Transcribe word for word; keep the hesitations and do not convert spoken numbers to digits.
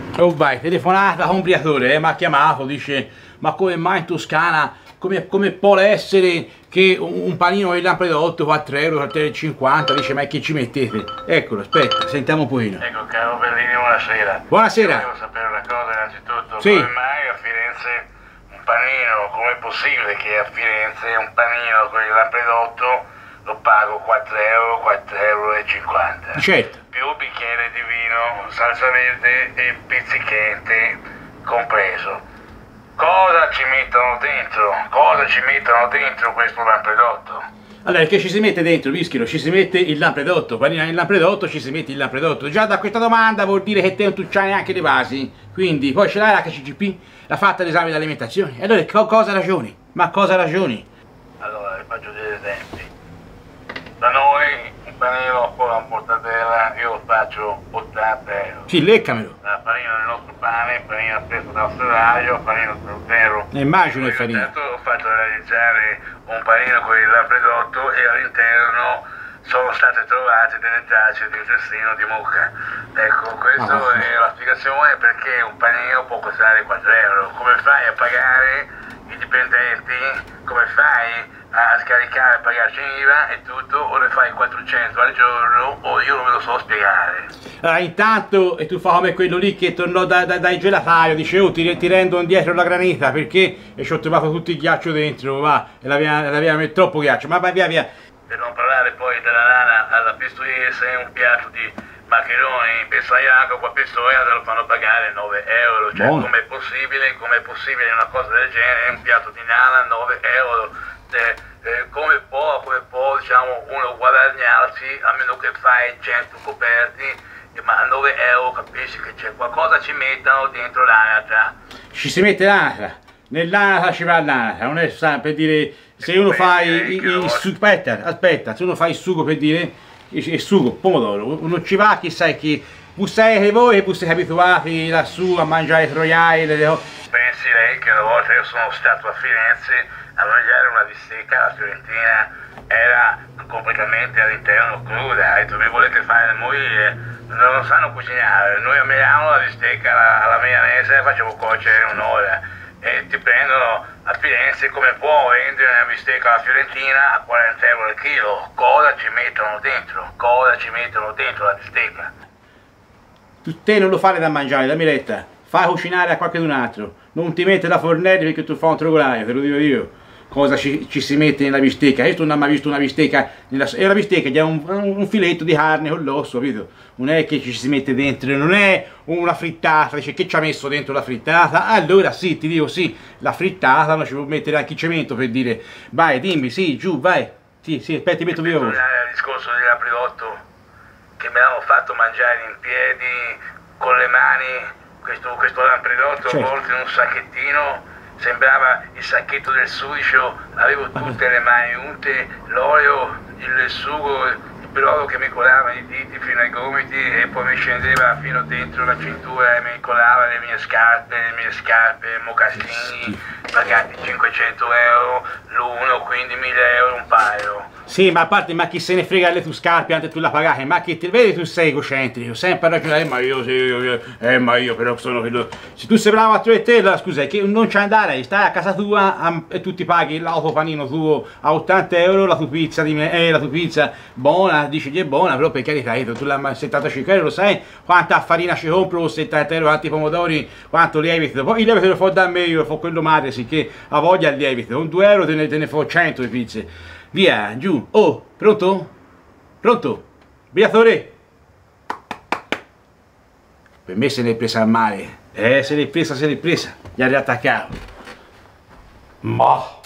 Oh vai, telefonata con un briatore, eh, mi ha chiamato, dice ma come mai in Toscana, come, come può essere che un, un panino di Lampredotto quattro euro, quattro e cinquanta, dice ma che ci mettete? Eccolo, aspetta, sentiamo un pochino. Ecco caro Bellini, buonasera. Buonasera. Io volevo sapere una cosa innanzitutto, Sì. come mai a Firenze un panino, com'è possibile che a Firenze un panino con il Lampredotto lo pago quattro euro, quattro euro e cinquanta? Certo. Più bicchiere di vino, salsa verde e pizzicante compreso. Cosa ci mettono dentro? Cosa ci mettono dentro questo Lampredotto? Allora, che ci si mette dentro, Vischero? Ci si mette il Lampredotto, panino il Lampredotto, ci si mette il Lampredotto. Già da questa domanda vuol dire che te non tu c'hai neanche le basi. Quindi, poi ce l'hai la H C G P, l'ha fatta l'esame di alimentazione. E allora, co cosa ragioni? Ma cosa ragioni? Allora, vi faccio degli esempi. Da noi un panino con la mortadella io lo faccio ottanta euro. Sì, leccamelo. La farina del nostro pane, farina preso dal ferraio, farina zero. Ne immagino il Io farina. intanto ho fatto realizzare un panino con il Lampredotto e all'interno sono state trovate delle tracce di intestino di mucca. Ecco, questa Ah, è la spiegazione perché un panino può costare quattro euro. Come fai a pagare i dipendenti? Come fai a scaricare, a pagarci I V A e tutto, o ne fai quattrocento al giorno o io non me lo so spiegare. Allora, intanto, e tu fa come quello lì che tornò da, da, dai gelataio, dice oh ti, ti rendo indietro la granita perché e ci ho trovato tutto il ghiaccio dentro, va, e l'aveva troppo ghiaccio, ma vai via via. Per non parlare poi della nana alla pistoiese, un piatto di maccheroni in pessaiaco, qua pistoia te lo fanno pagare nove euro, cioè com'è possibile, com'è possibile una cosa del genere, un piatto di nana nove euro, eh, eh, come può, come può diciamo uno guadagnarsi a meno che fai cento coperti, eh, ma a nove euro capisci che c'è qualcosa ci mettono dentro l'anatra. Ci si mette l'anatra, nell'anatra ci va l'anatra, non è per dire se uno fa il, il, il sugo, aspetta, aspetta, se uno fa il sugo per dire il, il sugo, pomodoro, uno ci va chissà che voi siete voi che siete abituati lassù a mangiare troiaie, le cose. Pensi lei che una volta io sono stato a Firenze a mangiare una bistecca alla fiorentina, era completamente all'interno cruda, ha detto mi volete fare morire, non lo sanno cucinare, noi a Milano la bistecca alla, alla milanese la facevo cuocere un'ora e ti prendono a Firenze come può vendere una bistecca alla fiorentina a quaranta euro al chilo, cosa ci mettono dentro, cosa ci mettono dentro la bistecca? Tu te non lo fare da mangiare, da Miletta, fai cucinare a qualcun altro, non ti mette la fornelli perché tu fai un trogolaio, te lo dico io. Cosa ci, ci si mette nella bistecca? Io non ho mai visto una bistecca, nella, è una bistecca che ha un, un filetto di carne con l'osso, capito? Non è che ci si mette dentro, non è una frittata, dice che ci ha messo dentro la frittata? Allora sì, ti dico sì, la frittata non ci può mettere anche il cemento per dire, vai dimmi, sì, giù, vai, sì, sì, aspetta, ti metto via. Il discorso del Lampredotto, che me l'hanno fatto mangiare in piedi, con le mani, questo, questo Lampredotto certo. avvolto in un sacchettino, sembrava il sacchetto del sudicio, avevo tutte le mani unte, l'olio, il sugo, il brodo che mi colava i diti fino ai gomiti e poi mi scendeva fino dentro la cintura e mi colava le mie scarpe, le mie scarpe, mocassini, pagati cinquecento euro l'uno, quindi mille euro un paio. Sì, ma a parte, ma chi se ne frega le tue scarpe, anche tu la pagate, ma che ti vedi tu sei egocentrico, sempre a ragionare, eh, ma io, sì, io, io, eh, ma io però sono quello, se tu sei bravo a tu e te, la, scusa, che non c'è andare, stai a casa tua a, e tu ti paghi l'autopanino tuo a ottanta euro, la tua pizza, di me, eh, la tua pizza buona, dici che è buona, però per carità, tu la settantacinque euro, lo sai quanta farina ci compro, settanta euro, quanti pomodori, quanto lievito, poi il lievito lo fo da me, io lo fo quello madre, sicché ha voglia il lievito, con due euro te ne, te ne fo cento di pizze. Via, giù, oh, pronto? Pronto? Briatore? Per me se l'è presa a male, eh, se l'è presa, se l'è presa, gli ha riattaccato. Ma...